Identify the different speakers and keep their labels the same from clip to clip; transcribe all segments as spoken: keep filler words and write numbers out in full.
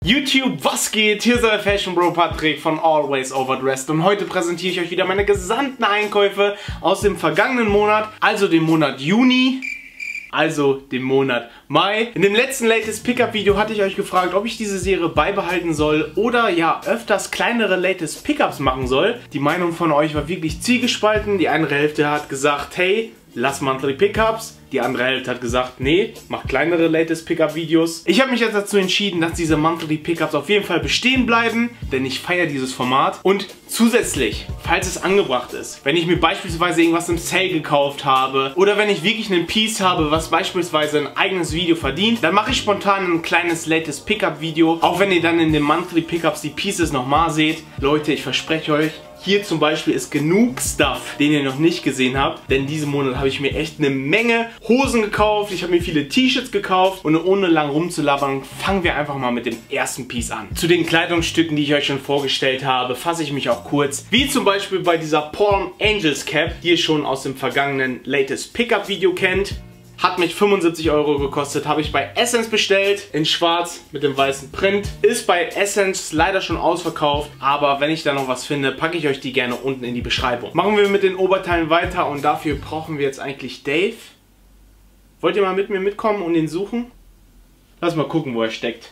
Speaker 1: YouTube, was geht? Hier ist euer Fashion Bro Patrick von Always Overdressed und heute präsentiere ich euch wieder meine gesamten Einkäufe aus dem vergangenen Monat, also dem Monat Juni, also dem Monat Mai. In dem letzten Latest Pickup Video hatte ich euch gefragt, ob ich diese Serie beibehalten soll oder ja öfters kleinere Latest Pickups machen soll. Die Meinung von euch war wirklich zwiegespalten. Die eine Hälfte hat gesagt, hey, lass Monthly Pickups. Die andere Hälfte hat gesagt, nee, mach kleinere Latest Pickup Videos. Ich habe mich jetzt dazu entschieden, dass diese Monthly Pickups auf jeden Fall bestehen bleiben, denn ich feiere dieses Format. Und zusätzlich, falls es angebracht ist, wenn ich mir beispielsweise irgendwas im Sale gekauft habe oder wenn ich wirklich einen Piece habe, was beispielsweise ein eigenes Video verdient, dann mache ich spontan ein kleines Latest Pickup Video, auch wenn ihr dann in den Monthly Pickups die Pieces nochmal seht. Leute, ich verspreche euch, hier zum Beispiel ist genug Stuff, den ihr noch nicht gesehen habt, denn diesen Monat habe ich mir echt eine Menge Hosen gekauft, ich habe mir viele T-Shirts gekauft und ohne lang rumzulabern, fangen wir einfach mal mit dem ersten Piece an. Zu den Kleidungsstücken, die ich euch schon vorgestellt habe, fasse ich mich auch kurz, wie zum Beispiel bei dieser Palm Angels Cap, die ihr schon aus dem vergangenen Latest Pickup Video kennt. Hat mich fünfundsiebzig Euro gekostet, habe ich bei Essence bestellt, in schwarz mit dem weißen Print. Ist bei Essence leider schon ausverkauft, aber wenn ich da noch was finde, packe ich euch die gerne unten in die Beschreibung. Machen wir mit den Oberteilen weiter und dafür brauchen wir jetzt eigentlich Dave. Wollt ihr mal mit mir mitkommen und ihn suchen? Lass mal gucken, wo er steckt.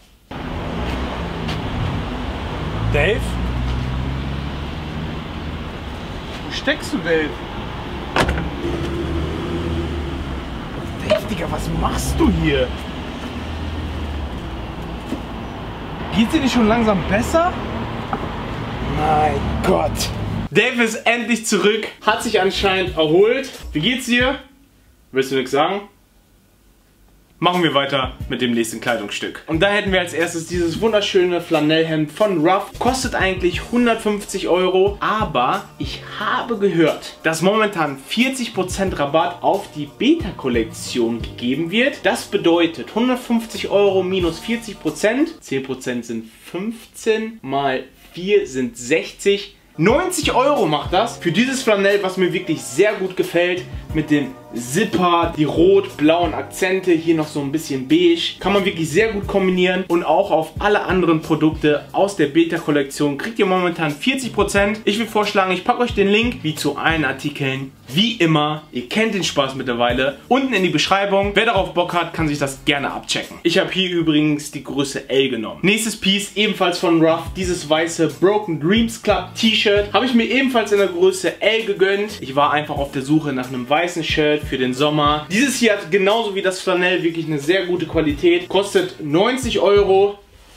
Speaker 1: Dave? Wo steckst du, Dave? Digga, was machst du hier? Geht's dir nicht schon langsam besser? Mein Gott. Dave ist endlich zurück, hat sich anscheinend erholt. Wie geht's dir? Willst du nichts sagen? Machen wir weiter mit dem nächsten Kleidungsstück. Und da hätten wir als erstes dieses wunderschöne Flanellhemd von Ruff. Kostet eigentlich hundertfünfzig Euro, aber ich habe gehört, dass momentan vierzig Prozent Rabatt auf die Beta-Kollektion gegeben wird. Das bedeutet hundertfünfzig Euro minus vierzig Prozent. zehn Prozent sind fünfzehn, mal vier sind sechzig. neunzig Euro macht das für dieses Flanell, was mir wirklich sehr gut gefällt. Mit dem Zipper, die rot-blauen Akzente, hier noch so ein bisschen beige. Kann man wirklich sehr gut kombinieren. Und auch auf alle anderen Produkte aus der Beta-Kollektion kriegt ihr momentan vierzig Prozent. Ich will vorschlagen, ich packe euch den Link, wie zu allen Artikeln, wie immer. Ihr kennt den Spaß mittlerweile. Unten in die Beschreibung. Wer darauf Bock hat, kann sich das gerne abchecken. Ich habe hier übrigens die Größe L genommen. Nächstes Piece, ebenfalls von Ruff. Dieses weiße Broken Dreams Club T-Shirt. Habe ich mir ebenfalls in der Größe L gegönnt. Ich war einfach auf der Suche nach einem weißen Shirt für den Sommer. Dieses hier hat genauso wie das Flanell wirklich eine sehr gute Qualität. Kostet neunzig Euro.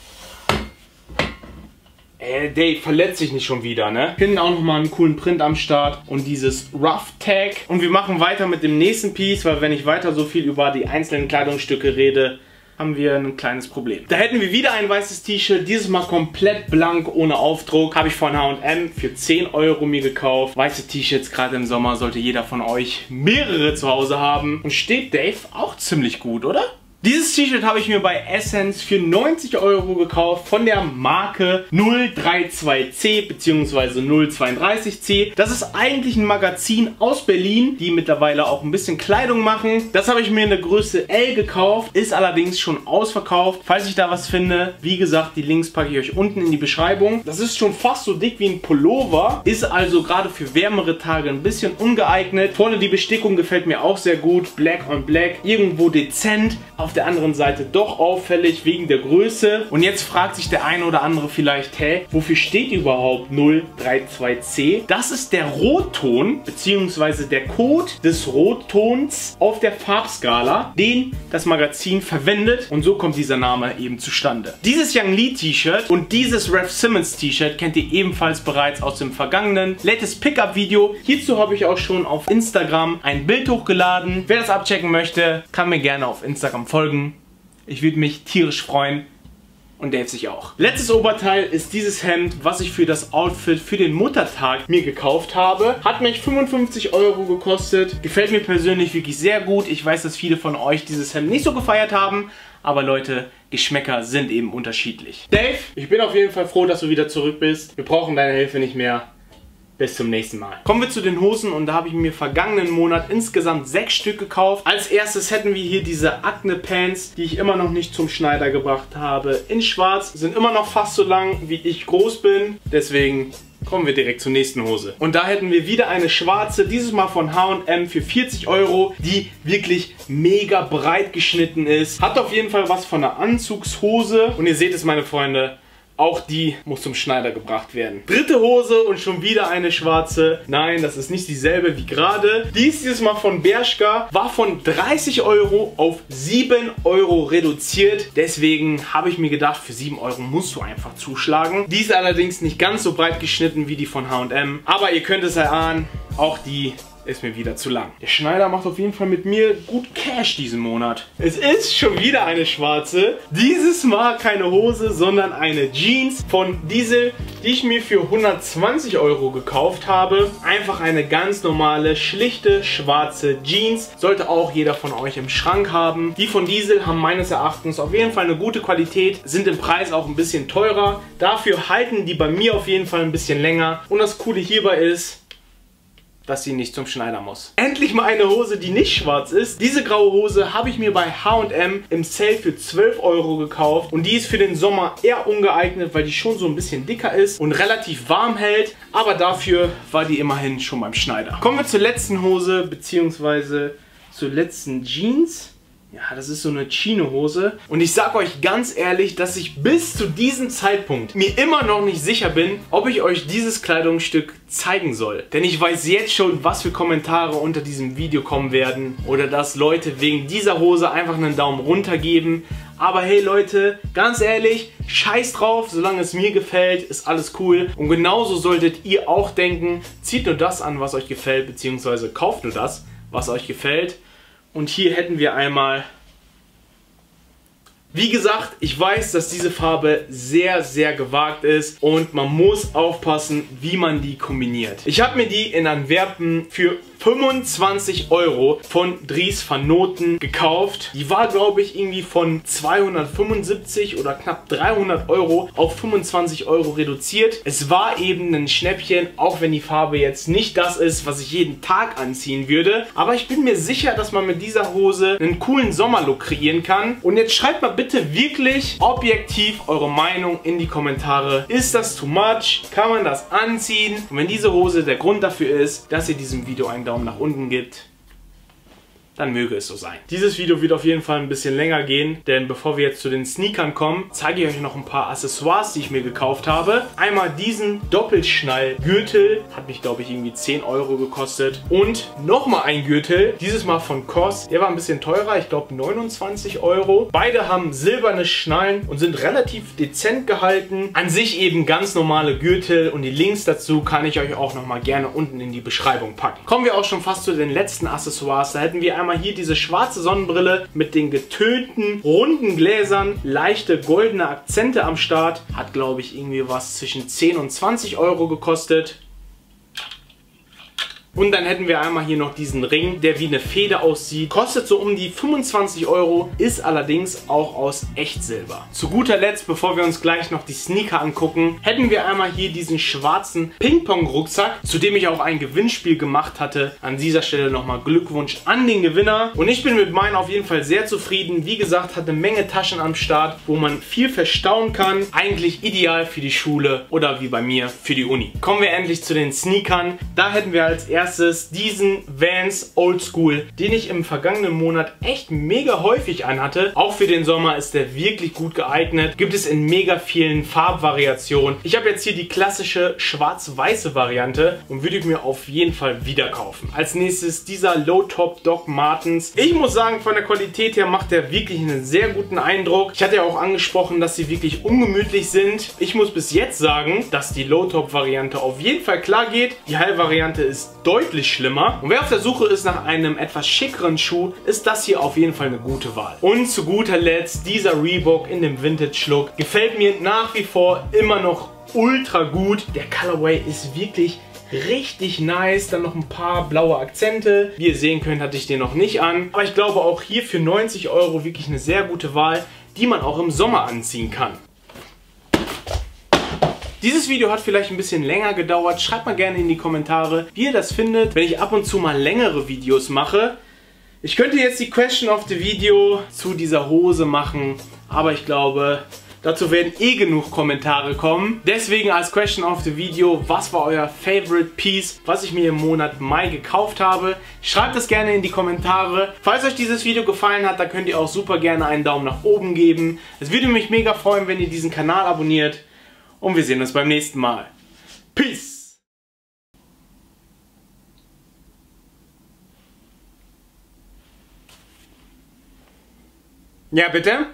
Speaker 1: Äh, Dave, verletzt sich nicht schon wieder, ne? Hinten auch nochmal einen coolen Print am Start und dieses Ruff Tag. Und wir machen weiter mit dem nächsten Piece, weil wenn ich weiter so viel über die einzelnen Kleidungsstücke rede, haben wir ein kleines Problem. Da hätten wir wieder ein weißes T-Shirt, dieses Mal komplett blank, ohne Aufdruck. Habe ich von H und M für zehn Euro mir gekauft. Weiße T-Shirts, gerade im Sommer, sollte jeder von euch mehrere zu Hause haben. Und steht Dave auch ziemlich gut, oder? Dieses T-Shirt habe ich mir bei Essence für neunzig Euro gekauft von der Marke null zweiunddreißig C bzw. null zweiunddreißig C. Das ist eigentlich ein Magazin aus Berlin, die mittlerweile auch ein bisschen Kleidung machen. Das habe ich mir in der Größe L gekauft, ist allerdings schon ausverkauft. Falls ich da was finde, wie gesagt, die Links packe ich euch unten in die Beschreibung. Das ist schon fast so dick wie ein Pullover, ist also gerade für wärmere Tage ein bisschen ungeeignet. Vorne die Bestickung gefällt mir auch sehr gut, Black on Black, irgendwo dezent. Auf der anderen Seite doch auffällig wegen der Größe. Und jetzt fragt sich der eine oder andere vielleicht, hä, wofür steht überhaupt null zweiunddreißig C? Das ist der Rotton bzw. der Code des Rottons auf der Farbskala, den das Magazin verwendet. Und so kommt dieser Name eben zustande. Dieses Young Lee T-Shirt und dieses Raf Simons T-Shirt kennt ihr ebenfalls bereits aus dem vergangenen Latest Pickup Video. Hierzu habe ich auch schon auf Instagram ein Bild hochgeladen. Wer das abchecken möchte, kann mir gerne auf Instagram folgen. Ich würde mich tierisch freuen und Dave sich auch. Letztes Oberteil ist dieses Hemd, was ich für das Outfit für den Muttertag mir gekauft habe. Hat mich fünfundfünfzig Euro gekostet. Gefällt mir persönlich wirklich sehr gut. Ich weiß, dass viele von euch dieses Hemd nicht so gefeiert haben. Aber Leute, Geschmäcker sind eben unterschiedlich. Dave, ich bin auf jeden Fall froh, dass du wieder zurück bist. Wir brauchen deine Hilfe nicht mehr. bis zum nächsten Mal. Kommen wir zu den Hosen und da habe ich mir vergangenen Monat insgesamt sechs Stück gekauft. Als erstes hätten wir hier diese Acne Pants, die ich immer noch nicht zum Schneider gebracht habe. In schwarz, sind immer noch fast so lang, wie ich groß bin. Deswegen kommen wir direkt zur nächsten Hose. Und da hätten wir wieder eine schwarze, dieses Mal von H und M für vierzig Euro, die wirklich mega breit geschnitten ist. Hat auf jeden Fall was von einer Anzugshose. Und ihr seht es, meine Freunde, auch die muss zum Schneider gebracht werden. Dritte Hose und schon wieder eine schwarze. Nein, das ist nicht dieselbe wie gerade. Die ist dieses Mal von Bershka. War von dreißig Euro auf sieben Euro reduziert. Deswegen habe ich mir gedacht, für sieben Euro musst du einfach zuschlagen. Die ist allerdings nicht ganz so breit geschnitten wie die von H und M. Aber ihr könnt es erahnen, auch die ist mir wieder zu lang. Der Schneider macht auf jeden Fall mit mir gut Cash diesen Monat. Es ist schon wieder eine schwarze. Dieses Mal keine Hose, sondern eine Jeans von Diesel, die ich mir für hundertzwanzig Euro gekauft habe. Einfach eine ganz normale, schlichte, schwarze Jeans. Sollte auch jeder von euch im Schrank haben. Die von Diesel haben meines Erachtens auf jeden Fall eine gute Qualität, sind im Preis auch ein bisschen teurer. Dafür halten die bei mir auf jeden Fall ein bisschen länger. Und das Coole hierbei ist, dass sie nicht zum Schneider muss. Endlich mal eine Hose, die nicht schwarz ist. Diese graue Hose habe ich mir bei H und M im Sale für zwölf Euro gekauft. Und die ist für den Sommer eher ungeeignet, weil die schon so ein bisschen dicker ist und relativ warm hält. Aber dafür war die immerhin schon beim Schneider. Kommen wir zur letzten Hose, beziehungsweise zur letzten Jeans. Ja, das ist so eine Chino-Hose. Und ich sag euch ganz ehrlich, dass ich bis zu diesem Zeitpunkt mir immer noch nicht sicher bin, ob ich euch dieses Kleidungsstück zeigen soll. Denn ich weiß jetzt schon, was für Kommentare unter diesem Video kommen werden. Oder dass Leute wegen dieser Hose einfach einen Daumen runter geben. Aber hey Leute, ganz ehrlich, scheiß drauf, solange es mir gefällt, ist alles cool. Und genauso solltet ihr auch denken, zieht nur das an, was euch gefällt, beziehungsweise kauft nur das, was euch gefällt. Und hier hätten wir einmal, wie gesagt, ich weiß, dass diese Farbe sehr, sehr gewagt ist und man muss aufpassen, wie man die kombiniert. Ich habe mir die in Antwerpen für fünfundzwanzig Euro von Dries van Noten gekauft. Die war, glaube ich, irgendwie von zweihundertfünfundsiebzig oder knapp dreihundert Euro auf fünfundzwanzig Euro reduziert. Es war eben ein Schnäppchen, auch wenn die Farbe jetzt nicht das ist, was ich jeden Tag anziehen würde. Aber ich bin mir sicher, dass man mit dieser Hose einen coolen Sommerlook kreieren kann. Und jetzt schreibt mal bitte wirklich objektiv eure Meinung in die Kommentare. Ist das too much? Kann man das anziehen? Und wenn diese Hose der Grund dafür ist, dass ihr diesem Video einen Daumen nach unten gibt, dann möge es so sein. Dieses Video wird auf jeden Fall ein bisschen länger gehen, denn bevor wir jetzt zu den Sneakern kommen, zeige ich euch noch ein paar Accessoires, die ich mir gekauft habe. Einmal diesen Doppelschnallgürtel, hat mich glaube ich irgendwie zehn Euro gekostet. Und nochmal ein Gürtel, dieses Mal von C O S. Der war ein bisschen teurer, ich glaube neunundzwanzig Euro. Beide haben silberne Schnallen und sind relativ dezent gehalten. An sich eben ganz normale Gürtel und die Links dazu kann ich euch auch nochmal gerne unten in die Beschreibung packen. Kommen wir auch schon fast zu den letzten Accessoires. Da hätten wir einmal hier diese schwarze Sonnenbrille mit den getönten runden Gläsern, leichte goldene Akzente am Start. Hat glaube ich irgendwie was zwischen zehn und zwanzig Euro gekostet. Und dann hätten wir einmal hier noch diesen Ring, der wie eine Feder aussieht. Kostet so um die fünfundzwanzig Euro, ist allerdings auch aus Echtsilber. Zu guter Letzt, bevor wir uns gleich noch die Sneaker angucken, hätten wir einmal hier diesen schwarzen Ping-Pong-Rucksack, zu dem ich auch ein Gewinnspiel gemacht hatte. An dieser Stelle nochmal Glückwunsch an den Gewinner. Und ich bin mit meinen auf jeden Fall sehr zufrieden. Wie gesagt, hat eine Menge Taschen am Start, wo man viel verstauen kann. Eigentlich ideal für die Schule oder wie bei mir für die Uni. Kommen wir endlich zu den Sneakern. Da hätten wir als erstes diesen Vans Oldschool, den ich im vergangenen Monat echt mega häufig anhatte. Auch für den Sommer ist der wirklich gut geeignet. Gibt es in mega vielen Farbvariationen. Ich habe jetzt hier die klassische schwarz-weiße Variante und würde ich mir auf jeden Fall wieder kaufen. Als nächstes dieser Low-Top Doc Martens. Ich muss sagen, von der Qualität her macht der wirklich einen sehr guten Eindruck. Ich hatte ja auch angesprochen, dass sie wirklich ungemütlich sind. Ich muss bis jetzt sagen, dass die Low-Top Variante auf jeden Fall klar geht. Die High-Variante ist deutlich deutlich schlimmer. Und wer auf der Suche ist nach einem etwas schickeren Schuh, ist das hier auf jeden Fall eine gute Wahl. Und zu guter Letzt dieser Reebok in dem Vintage-Look. Gefällt mir nach wie vor immer noch ultra gut. Der Colorway ist wirklich richtig nice. Dann noch ein paar blaue Akzente. Wie ihr sehen könnt, hatte ich den noch nicht an. Aber ich glaube auch hier für neunzig Euro wirklich eine sehr gute Wahl, die man auch im Sommer anziehen kann. Dieses Video hat vielleicht ein bisschen länger gedauert. Schreibt mal gerne in die Kommentare, wie ihr das findet, wenn ich ab und zu mal längere Videos mache. Ich könnte jetzt die Question of the Video zu dieser Hose machen, aber ich glaube, dazu werden eh genug Kommentare kommen. Deswegen als Question of the Video, was war euer Favorite Piece, was ich mir im Monat Mai gekauft habe? Schreibt es gerne in die Kommentare. Falls euch dieses Video gefallen hat, dann könnt ihr auch super gerne einen Daumen nach oben geben. Es würde mich mega freuen, wenn ihr diesen Kanal abonniert. Und wir sehen uns beim nächsten Mal. Peace! Ja, bitte?